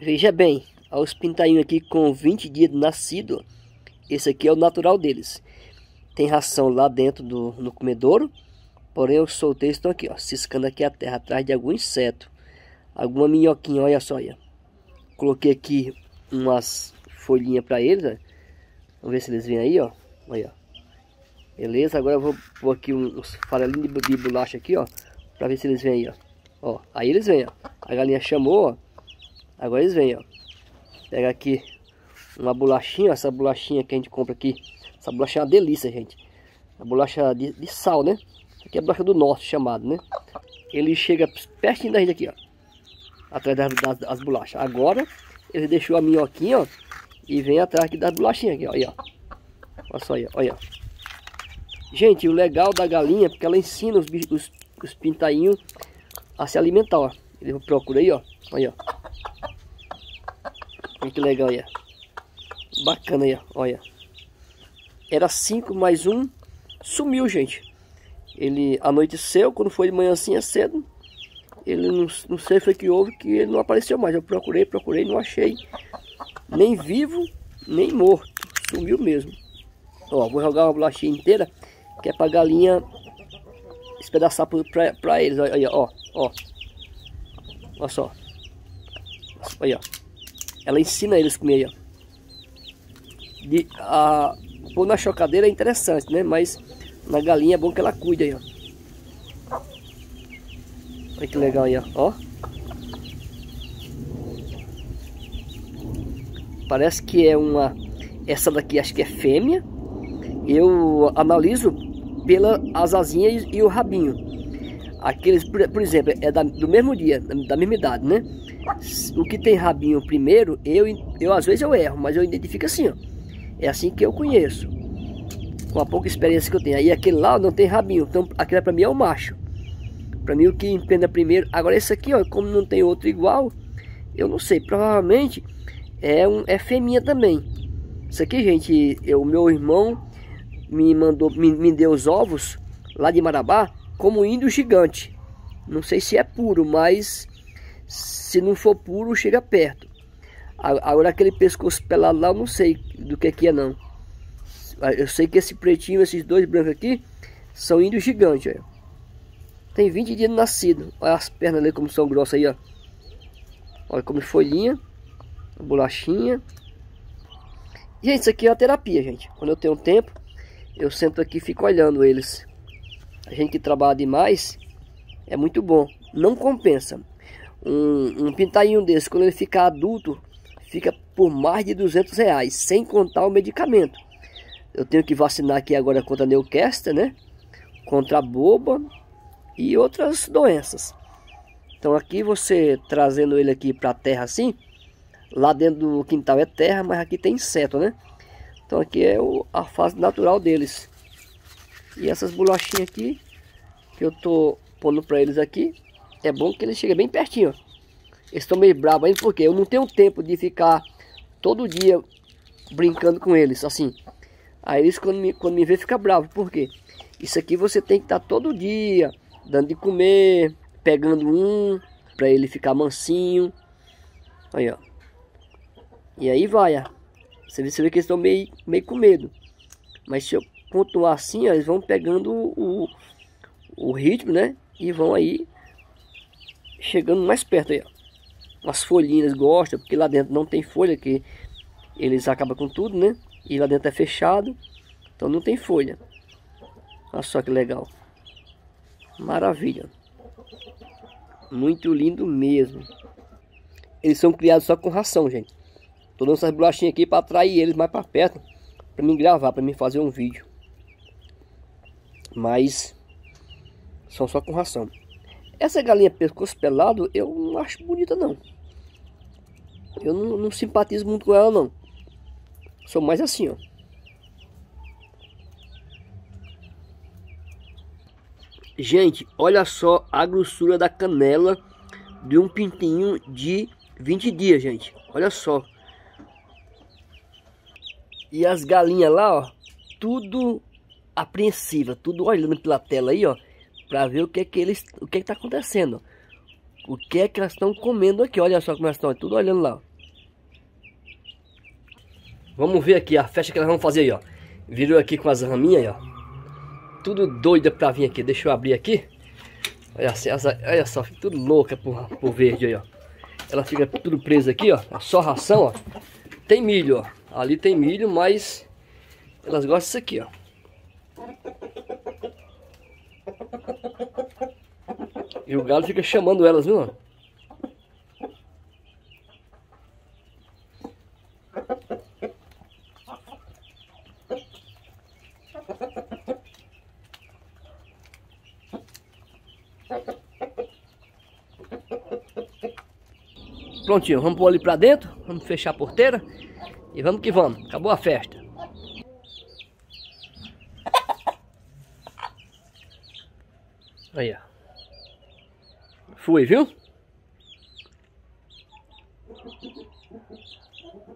Veja bem, olha os pintainhos aqui com 20 dias de nascido. Esse aqui é o natural deles. Tem ração lá dentro no comedouro. Porém eu soltei, estão aqui, ó, ciscando aqui a terra atrás de algum inseto. Alguma minhoquinha, olha só, olha. Coloquei aqui umas folhinhas para eles, ó. Vamos ver se eles vêm aí, ó. Olha. Beleza, agora eu vou pôr aqui uns farelinhos de bolacha aqui, ó. Pra ver se eles vêm aí, ó. Ó, aí eles vêm, ó. A galinha chamou, ó. Agora eles vêm, ó. Pega aqui uma bolachinha, essa bolachinha que a gente compra aqui. Essa bolacha é uma delícia, gente. A bolacha de sal, né? Aqui é a bolacha do norte, chamado, né? Ele chega pertinho da gente aqui, ó. Atrás das bolachas. Agora, ele deixou a minhoquinha, ó. E vem atrás aqui das bolachinhas aqui, ó. Aí, ó. Olha só aí, olha. Gente, o legal da galinha é porque ela ensina os pintainhos a se alimentar, ó. Ele procura aí, ó. Olha, ó. Olha que legal aí, ó. Bacana aí, ó. Olha. Era 5 mais 1. Sumiu, gente. Ele anoiteceu, quando foi de manhã assim, é cedo. Ele não sei foi que houve, que ele não apareceu mais. Eu procurei, não achei. Nem vivo, nem morto. Sumiu mesmo. Ó, vou jogar uma bolachinha inteira, que é pra galinha espedaçar pra eles. Olha, ó, ó. Olha só. Olha, ó. Ela ensina eles a comer, ó. Pôr na chocadeira é interessante, né? Mas na galinha é bom que ela cuide aí, ó. Olha que legal aí, ó. Parece que é uma... Essa daqui acho que é fêmea. Eu analiso pela asazinha e o rabinho. Aqueles, por exemplo, é do mesmo dia, da mesma idade, né? O que tem rabinho primeiro, eu às vezes eu erro, mas eu identifico assim, ó. É assim que eu conheço, com a pouca experiência que eu tenho. Aí aquele lá não tem rabinho, então aquele pra mim é o macho. Pra mim o que empena primeiro. Agora esse aqui, ó, como não tem outro igual, eu não sei, provavelmente é fêmea também. Isso aqui, gente, o meu irmão me deu os ovos lá de Marabá como índio gigante. Não sei se é puro, mas se não for puro, chega perto. Agora aquele pescoço pelado lá, eu não sei do que é não. Eu sei que esse pretinho, esses dois brancos aqui, são índios gigantes, ó. Tem 20 dias de nascido. Olha as pernas ali como são grossas aí, ó. Olha como folhinha, bolachinha. Gente, isso aqui é uma terapia, gente. Quando eu tenho tempo, eu sento aqui e fico olhando eles. A gente que trabalha demais, é muito bom. Não compensa. Um pintainho desse, quando ele ficar adulto, fica por mais de R$200, sem contar o medicamento. Eu tenho que vacinar aqui agora contra a Newcastle, né? Contra a boba e outras doenças. Então aqui você trazendo ele aqui para a terra assim, lá dentro do quintal é terra, mas aqui tem inseto, né? Então aqui é a fase natural deles. E essas bolachinhas aqui, que eu tô pondo para eles aqui, é bom que eles chegam bem pertinho, ó. Eles estão meio bravos ainda porque eu não tenho tempo de ficar todo dia brincando com eles, assim. Aí eles quando me vê fica bravo, por quê? Isso aqui você tem que estar todo dia dando de comer, pegando um para ele ficar mansinho. Aí, ó. E aí vai, ó. Você vê que eles estão meio com medo. Mas se eu continuar assim, ó, eles vão pegando o ritmo, né? E vão aí chegando mais perto aí, ó. As folhinhas gostam, porque lá dentro não tem folha, que eles acabam com tudo, né? E lá dentro é fechado, então não tem folha. Olha só que legal. Maravilha. Muito lindo mesmo. Eles são criados só com ração, gente. Tô dando essas bolachinhas aqui para atrair eles mais para perto, para mim gravar, para mim fazer um vídeo. Mas são só com ração. Essa galinha pescoço pelado eu não acho bonita não. Eu não simpatizo muito com ela não. Sou mais assim, ó. Gente, olha só a grossura da canela de um pintinho de 20 dias, gente. Olha só. E as galinhas lá, ó, tudo apreensiva, tudo olhando pela tela aí, ó, para ver o que tá acontecendo. O que é que elas estão comendo aqui. Olha só como elas estão, tudo olhando lá. Vamos ver aqui a festa que nós vamos fazer aí, ó. Virou aqui com as raminhas aí, ó. Tudo doida pra vir aqui. Deixa eu abrir aqui. Olha só, fica tudo louca por verde aí, ó. Ela fica tudo presa aqui, ó. É só ração, ó. Tem milho, ó. Ali tem milho, mas elas gostam disso aqui, ó. E o galo fica chamando elas, viu, mano? Prontinho, vamos pôr ali pra dentro. Vamos fechar a porteira. E vamos que vamos. Acabou a festa. Aí, ó. Fui, viu?